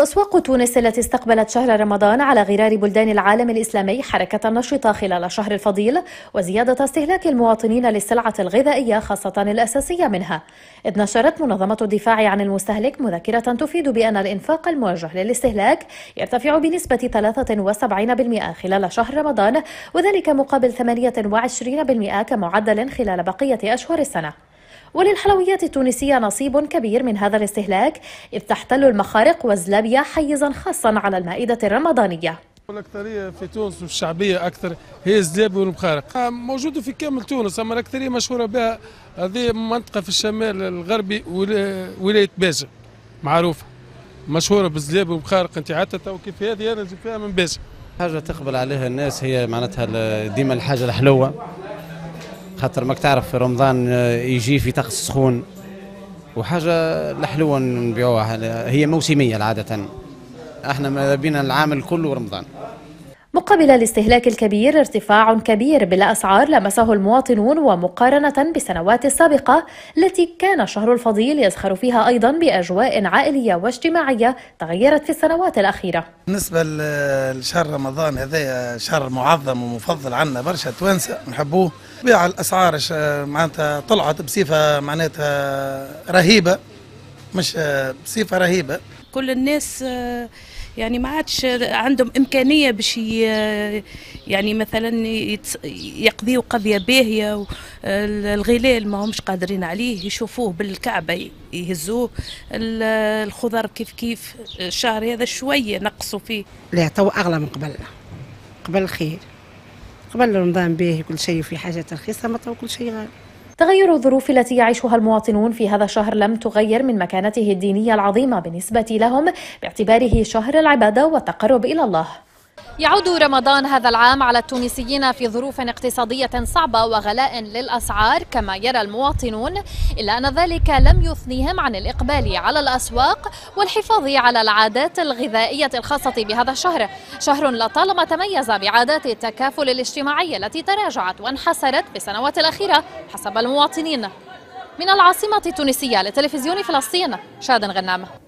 أسواق تونس التي استقبلت شهر رمضان على غرار بلدان العالم الإسلامي حركة نشطة خلال الشهر الفضيل وزيادة استهلاك المواطنين للسلعة الغذائية خاصة الأساسية منها، إذ نشرت منظمة الدفاع عن المستهلك مذكرة تفيد بأن الإنفاق الموجه للاستهلاك يرتفع بنسبة 73% خلال شهر رمضان، وذلك مقابل 28% كمعدل خلال بقية أشهر السنة. وللحلويات التونسية نصيب كبير من هذا الاستهلاك، إذ تحتل المخارق والزلابية حيزا خاصا على المائدة الرمضانية. الأكثرية في تونس والشعبية أكثر هي الزلابية والمخارق، موجودة في كامل تونس، أما الأكثرية مشهورة بها هذه منطقة في الشمال الغربي ولاية باجة معروفة مشهورة بالزلابية والمخارق. أنت حتى تو كيف هذه أنا نجيب فيها من باجة. حاجة تقبل عليها الناس هي معناتها ديما الحاجة الحلوة، خاطر ماك تعرف في رمضان يجي في طقس سخون، وحاجة الحلوة نبيعوها هي موسمية عادة، احنا ما بينا العام كله رمضان. مقابل الاستهلاك الكبير ارتفاع كبير بالأسعار لمسه المواطنون، ومقارنة بالسنوات السابقة التي كان الشهر الفضيل يزخر فيها أيضا بأجواء عائلية واجتماعية تغيرت في السنوات الأخيرة. بالنسبة لشهر رمضان هذا شهر معظم ومفضل عنا برشا توانسة نحبوه. بيع الأسعار معناتها طلعت بصفة معناتها رهيبة، مش بصفة رهيبة. كل الناس يعني ما عادش عندهم إمكانية باش يعني مثلا يقضيوا قضية باهية، الغلال ما همش قادرين عليه، يشوفوه بالكعبة يهزوه. الخضر كيف الشهر هذا شوية نقصوا فيه. لا تو أغلى من قبل الخير، قبل رمضان باهي كل شيء في حاجات رخيصة، ما تو كل شيء غالي. تغير الظروف التي يعيشها المواطنون في هذا الشهر لم تغير من مكانته الدينية العظيمة بالنسبة لهم، باعتباره شهر العبادة والتقرب إلى الله. يعود رمضان هذا العام على التونسيين في ظروف اقتصادية صعبة وغلاء للأسعار كما يرى المواطنون، إلا أن ذلك لم يثنيهم عن الإقبال على الأسواق والحفاظ على العادات الغذائية الخاصة بهذا الشهر، شهر لطالما تميز بعادات التكافل الاجتماعي التي تراجعت وانحسرت في السنوات الأخيرة حسب المواطنين. من العاصمة التونسية لتلفزيون فلسطين، شادن غنامة.